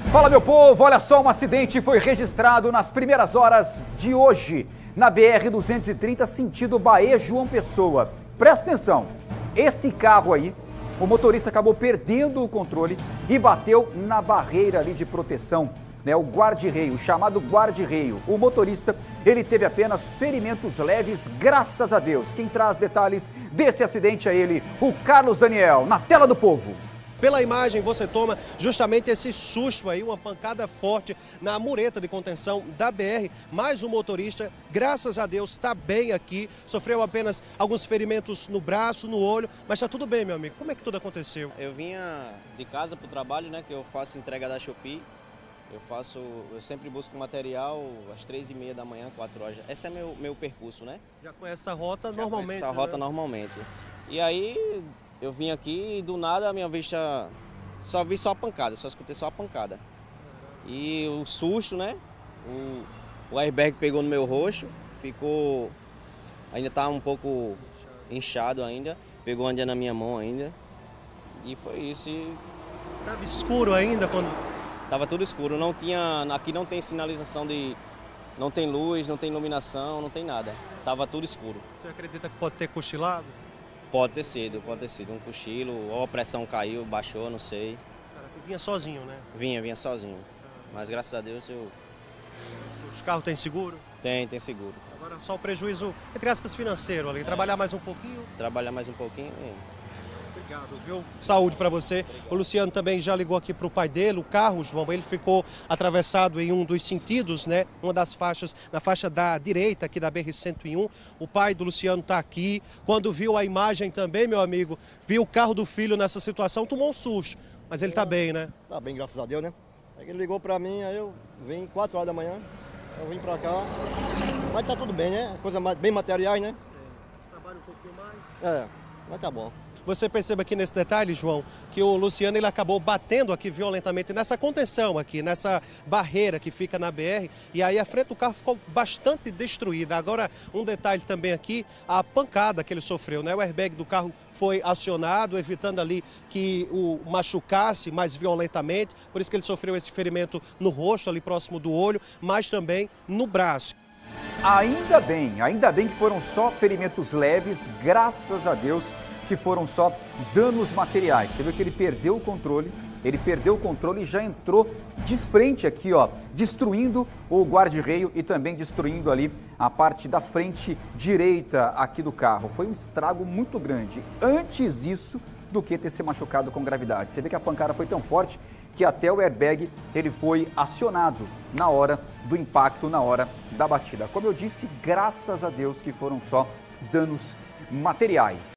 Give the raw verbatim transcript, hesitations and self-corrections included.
Fala, meu povo, olha só, um acidente foi registrado nas primeiras horas de hoje na B R duzentos e trinta, sentido Bahia João Pessoa. Presta atenção, esse carro aí, o motorista acabou perdendo o controle e bateu na barreira ali de proteção, né, o guarda-reio, o chamado guarda-reio. O motorista, ele teve apenas ferimentos leves, graças a Deus. Quem traz detalhes desse acidente é ele, o Carlos Daniel, na tela do povo. Pela imagem você toma justamente esse susto aí, uma pancada forte na mureta de contenção da B R, mas o motorista, graças a Deus, está bem aqui, sofreu apenas alguns ferimentos no braço, no olho, mas está tudo bem, meu amigo. Como é que tudo aconteceu? Eu vinha de casa para o trabalho, né, que eu faço entrega da Shopee, eu faço, eu sempre busco material às três e meia da manhã, quatro horas. Esse é meu, meu percurso, né? Já conhece essa rota Já normalmente, essa rota né? normalmente. E aí eu vim aqui e do nada a minha vista, só vi só a pancada, só escutei só a pancada. E o susto, né? O, o airbag pegou no meu rosto, ficou, ainda tá um pouco inchado ainda, pegou ainda na minha mão ainda. E foi isso. E... Tava escuro ainda quando... Tava tudo escuro, não tinha, aqui não tem sinalização de, não tem luz, não tem iluminação, não tem nada. Tava tudo escuro. Você acredita que pode ter cochilado? Pode ter sido, pode ter sido um cochilo, ou a pressão caiu, baixou, não sei. Cara, tu vinha sozinho, né? Vinha, vinha sozinho. Mas graças a Deus eu... Os carros têm seguro? Tem, tem seguro. Agora só o prejuízo, entre aspas, financeiro ali. Trabalhar mais um pouquinho? Trabalhar mais um pouquinho e... Obrigado, viu? Saúde para você. O Luciano também já ligou aqui para o pai dele, o carro, João, ele ficou atravessado em um dos sentidos, né? Uma das faixas, na faixa da direita aqui da B R cento e um. O pai do Luciano está aqui. Quando viu a imagem também, meu amigo, viu o carro do filho nessa situação, tomou um susto. Mas ele está bem, né? Tá bem, graças a Deus, né? Aí ele ligou para mim, aí eu vim quatro horas da manhã, eu vim para cá. Mas tá tudo bem, né? Coisa bem materiais, né? É, trabalha um pouquinho mais. É, mas tá bom. Você percebe aqui nesse detalhe, João, que o Luciano ele acabou batendo aqui violentamente nessa contenção aqui, nessa barreira que fica na B R, e aí a frente do carro ficou bastante destruída. Agora, um detalhe também aqui, a pancada que ele sofreu, né? O airbag do carro foi acionado, evitando ali que o machucasse mais violentamente, por isso que ele sofreu esse ferimento no rosto, ali próximo do olho, mas também no braço. Ainda bem, ainda bem que foram só ferimentos leves, graças a Deus, que foram só danos materiais. Você viu que ele perdeu o controle, ele perdeu o controle e já entrou de frente aqui, ó, destruindo o guarda-reio e também destruindo ali a parte da frente direita aqui do carro. Foi um estrago muito grande. Antes isso do que ter se machucado com gravidade. Você vê que a pancada foi tão forte que até o airbag ele foi acionado na hora do impacto, na hora da batida. Como eu disse, graças a Deus que foram só danos materiais.